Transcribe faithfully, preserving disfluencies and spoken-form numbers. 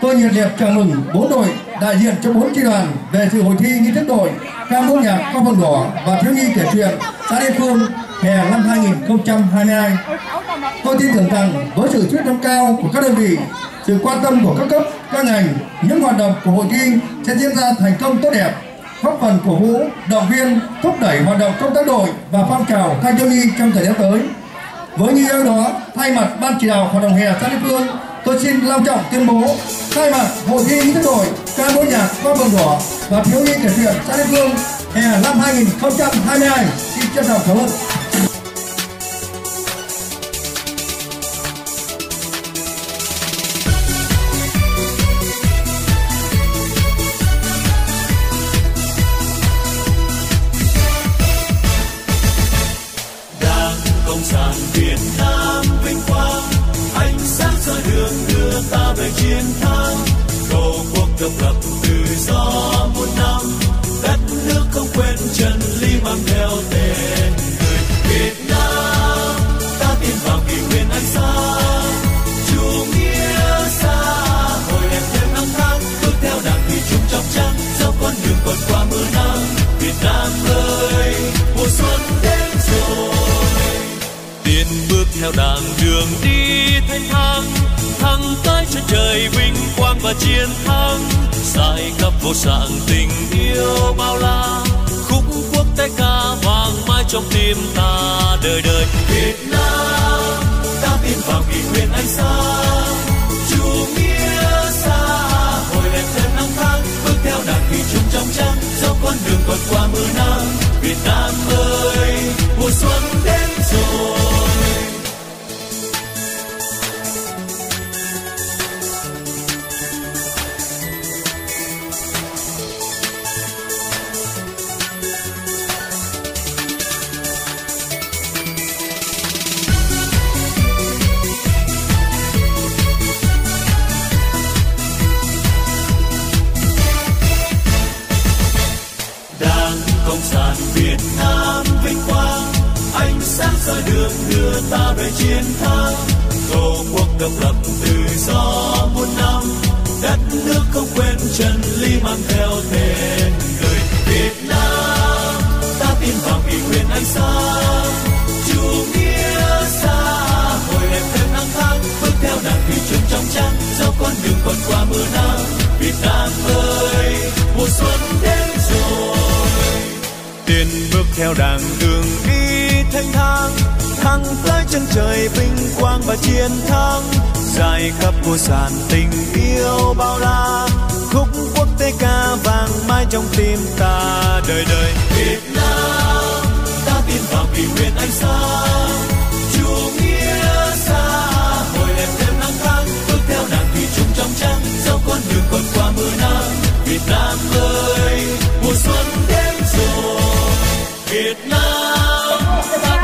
tôi nhiệt liệt chào mừng bốn đội đại diện cho bốn chi đoàn về dự hội thi nghi thức đội ca múa nhạc Hoa Phượng Đỏ và thiếu nhi kể chuyện xã Liên Phương hè năm hai nghìn không trăm hai mươi hai. Tôi tin tưởng rằng với sự quyết tâm cao của các đơn vị, sự quan tâm của các cấp, các ngành, những hoạt động của hội thi sẽ diễn ra thành công tốt đẹp, góp phần cổ vũ, động viên, thúc đẩy hoạt động công tác đội và phong trào thanh thiếu nhi trong thời gian tới. Với những điều đó, thay mặt ban chỉ đạo hoạt động hè xã Liên Phương, tôi xin long trọng tuyên bố khai mạc hội thi nghi thức đội ca múa nhạc Hoa Phượng Đỏ và thiếu nhi kể chuyện xã Liên Phương hè năm hai nghìn không trăm hai mươi hai. Xin trân trọng cảm ơn. Cộng sản Việt Nam vinh quang, ánh sáng soi đường đưa ta về chiến thắng. Tổ quốc độc lập tự do muôn năm, đất nước không quên chân lý mang theo tên người Việt Nam. Ta tin vào kỷ nguyên ánh sáng, chủ nghĩa xã hội đẹp thêm năm tháng. Bước theo đảng thì chúng trong trắng, dẫu con đường còn qua mưa nắng. Việt Nam ơi, mùa xuân đến rồi. Tiến bước theo đàng đường đi thanh thang, thăng tới chân trời vinh quang và chiến thắng. Giải khắp vô sạng tình yêu bao la, khúc quốc tế ca vang mãi trong tim ta đời đời. Việt Nam, ta tin vào kỷ nguyên ánh sáng, chủ nghĩa xã hội đẹp thêm năm tháng. Bước theo đảng thủy chung trong trắng, dẫu con đường còn qua mưa nắng. Việt Nam ơi, mùa xuân đến rồi. Cộng sản Việt Nam vinh quang, ánh sáng soi đường đưa ta về chiến thắng. Tổ quốc độc lập tự do muôn năm, đất nước không quên chân lý mang theo tên người Việt Nam. Ta tin vào kỷ nguyên ánh sáng, chủ nghĩa xã hội đẹp thêm năm tháng. Bước theo đảng thủy chung trong trắng, dẫu con đường còn qua mưa nắng. Việt Nam ơi, mùa xuân đến rồi. Tiến bước theo đàng đường đi thanh thang, thăng tới chân trời vinh quang và chiến thắng. Dài khắp vô sản tình yêu bao la, khúc quốc tế ca vang mãi trong tim ta đời đời. Việt Nam, ta tin vào kỷ nguyên ánh sáng, chủ nghĩa xã hội đẹp thêm năm tháng. Bước theo đảng thủy chung trong trắng, dẫu con đường còn qua mưa nắng. Việt Nam ơi, mùa xuân đến rồi. Việt Nam.